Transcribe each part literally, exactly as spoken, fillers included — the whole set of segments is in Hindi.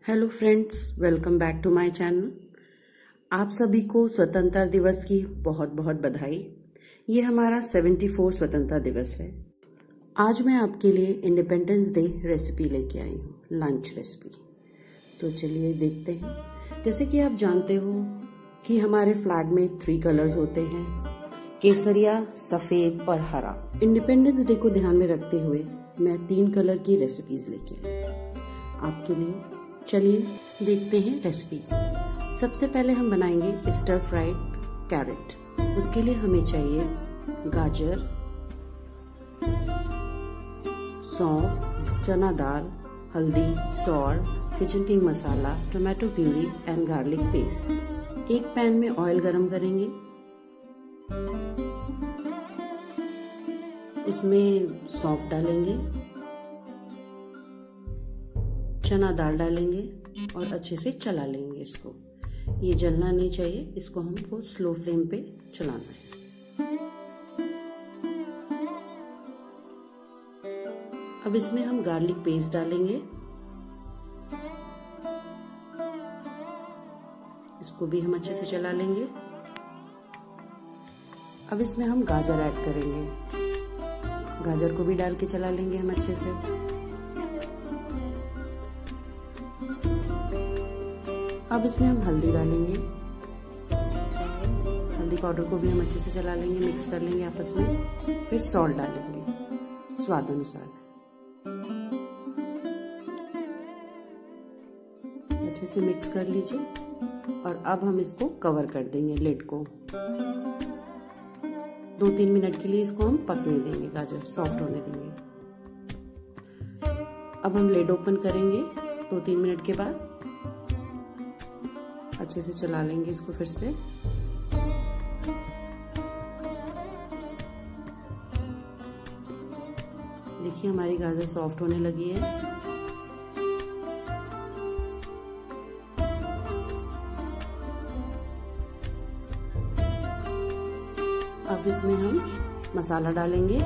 Hello friends, welcome back to my channel. आप सभी को स्वतंत्रता दिवस की बहुत बहुत बधाई। ये हमारा चौहत्तरवां स्वतंत्रता दिवस है। आज मैं आपके लिए इंडिपेंडेंस डे रेसिपी लेके आई हूँ, लंच रेसिपी। तो चलिए देखते हैं। जैसे कि आप जानते हो कि हमारे फ्लैग में थ्री कलर्स होते हैं, केसरिया, सफ़ेद और हरा। इंडिपेंडेंस डे को ध्यान में रखते हुए मैं तीन कलर की रेसिपीज लेके आई आपके लिए। चलिए देखते हैं रेसिपीज। सबसे पहले हम बनाएंगे स्टर फ्राइड कैरेट। उसके लिए हमें चाहिए गाजर, सौंफ, चना दाल, हल्दी, salt, Kitchen King masala, tomato puree and garlic paste. एक पैन में ऑयल गरम करेंगे, उसमें सौंफ डालेंगे, चना दाल डालेंगे और अच्छे से चला लेंगे इसको। ये जलना नहीं चाहिए, इसको हमको स्लो फ्लेम पे चलाना है। अब इसमें हम गार्लिक पेस्ट डालेंगे, इसको भी हम अच्छे से चला लेंगे। अब इसमें हम गाजर ऐड करेंगे, गाजर को भी डाल के चला लेंगे हम अच्छे से। अब इसमें हम हल्दी डालेंगे, हल्दी पाउडर को भी हम अच्छे से चला लेंगे, मिक्स कर लेंगे आपस में। फिर सॉल्ट डालेंगे स्वाद अनुसार, अच्छे से मिक्स कर लीजिए। और अब हम इसको कवर कर देंगे, लिड को दो तीन मिनट के लिए इसको हम पकने देंगे, गाजर सॉफ्ट होने देंगे। अब हम लिड ओपन करेंगे दो तीन मिनट के बाद, अच्छे से चला लेंगे इसको फिर से। देखिए हमारी गाजर सॉफ्ट होने लगी है। अब इसमें हम मसाला डालेंगे,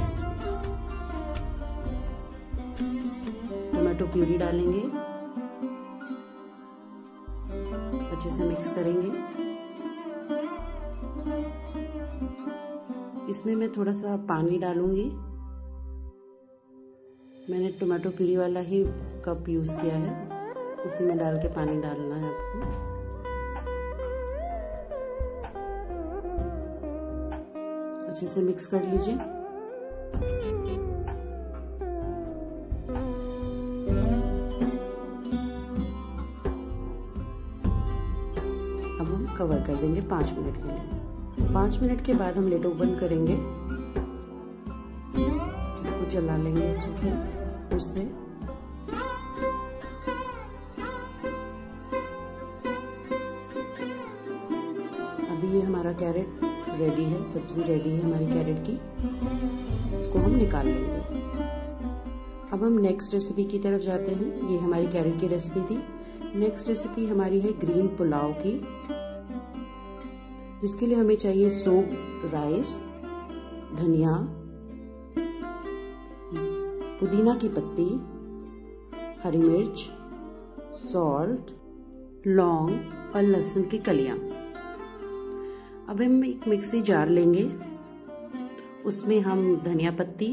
टोमेटो प्यूरी डालेंगे, अच्छे से मिक्स करेंगे। इसमें मैं थोड़ा सा पानी डालूंगी, मैंने टोमेटो प्यूरी वाला ही कप यूज किया है, उसी में डाल के पानी डालना है आपको। अच्छे से मिक्स कर लीजिए। अब हम कवर कर देंगे पाँच मिनट के लिए। पाँच मिनट के बाद हम लिड ओपन करेंगे, इसको चला लेंगे अच्छे से फिर से। अभी ये हमारा कैरेट रेडी है, सब्जी रेडी है हमारी कैरेट की। इसको हम निकाल लेंगे। अब हम नेक्स्ट रेसिपी की तरफ जाते हैं। ये हमारी कैरेट की रेसिपी थी। नेक्स्ट रेसिपी हमारी है ग्रीन पुलाव की, जिसके लिए हमें चाहिए सोक्ड राइस, धनिया, पुदीना की पत्ती, हरी मिर्च, सॉल्ट, लौंग और लहसुन की कलियां। अब हम एक मिक्सी जार लेंगे, उसमें हम धनिया पत्ती,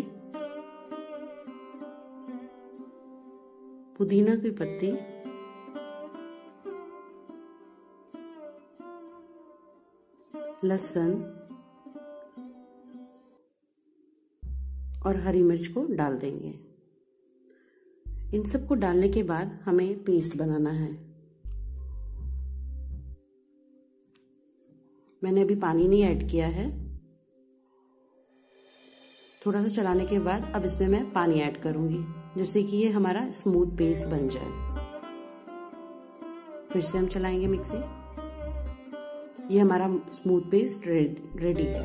पुदीना की पत्ती, लहसुन और हरी मिर्च को डाल देंगे। इन सबको डालने के बाद हमें पेस्ट बनाना है। मैंने अभी पानी नहीं ऐड किया है। थोड़ा सा चलाने के बाद अब इसमें मैं पानी ऐड करूंगी, जिससे कि ये हमारा स्मूथ पेस्ट बन जाए। फिर से हम चलाएंगे मिक्सी। ये हमारा स्मूथ पेस्ट रेडी है।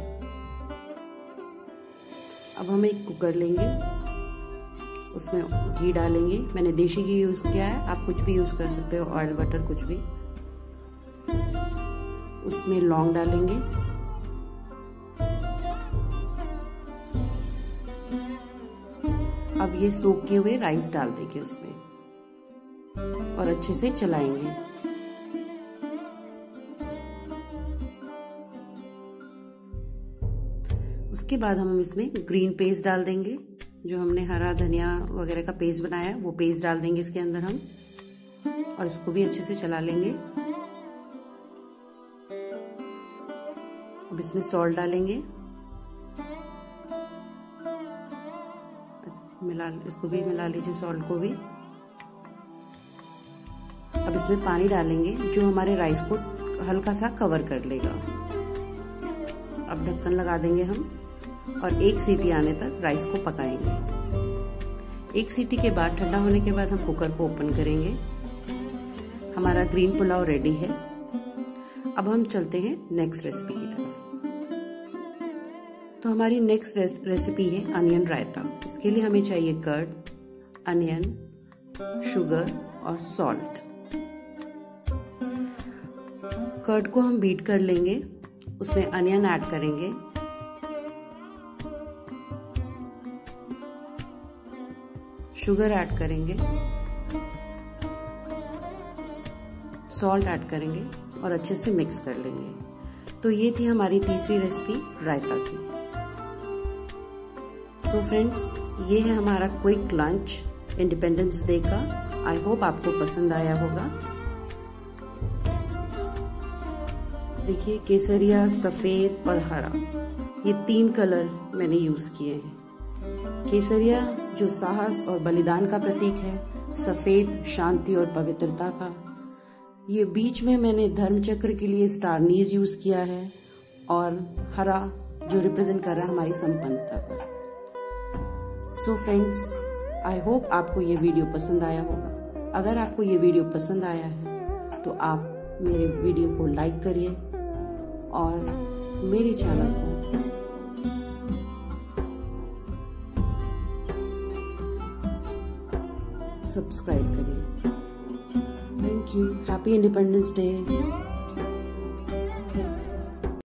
अब हम एक कुकर लेंगे, उसमें घी डालेंगे। मैंने देसी घी यूज किया है, आप कुछ भी यूज कर सकते हो, ऑयल, बटर, कुछ भी। उसमें लौंग डालेंगे, अब ये सोख किए हुए राइस डाल देंगे उसमें। और अच्छे से चलाएंगे। उसके बाद हम इसमें ग्रीन पेस्ट डाल देंगे, जो हमने हरा धनिया वगैरह का पेस्ट बनाया है वो पेस्ट डाल देंगे इसके अंदर हम, और इसको भी अच्छे से चला लेंगे। अब इसमें सॉल्ट डालेंगे, मिला इसको भी मिला लीजिए सॉल्ट को भी। अब इसमें पानी डालेंगे जो हमारे राइस को हल्का सा कवर कर लेगा। अब ढक्कन लगा देंगे हम और एक सीटी आने तक राइस को पकाएंगे। एक सीटी के बाद ठंडा होने के बाद हम कुकर को ओपन करेंगे। हमारा ग्रीन पुलाव रेडी है। अब हम चलते हैं नेक्स्ट रेसिपी की तरफ। तो हमारी नेक्स्ट रेसिपी है अनियन रायता। इसके लिए हमें चाहिए कर्ड, अनियन, शुगर और सॉल्ट। कर्ड को हम बीट कर लेंगे, उसमें अनियन ऐड करेंगे, शुगर ऐड करेंगे, सॉल्ट ऐड करेंगे और अच्छे से मिक्स कर लेंगे। तो ये थी हमारी तीसरी रेसिपी रायता की। सो फ्रेंड्स, ये है हमारा क्विक लंच इंडिपेंडेंस डे का। आई होप आपको पसंद आया होगा। देखिए केसरिया, सफेद और हरा, ये तीन कलर मैंने यूज किए हैं। केसरिया जो साहस और बलिदान का प्रतीक है, सफेद शांति और पवित्रता का, ये बीच में मैंने धर्म चक्र के लिए स्टार नीज यूज किया है, और हरा जो रिप्रेजेंट कर रहा है हमारी संपन्नता को। सो फ्रेंड्स, आई होप आपको ये वीडियो पसंद आया होगा। अगर आपको ये वीडियो पसंद आया है तो आप मेरे वीडियो को लाइक करिए और मेरे चैनल को सब्सक्राइब करिए। Thank you. Happy independence day.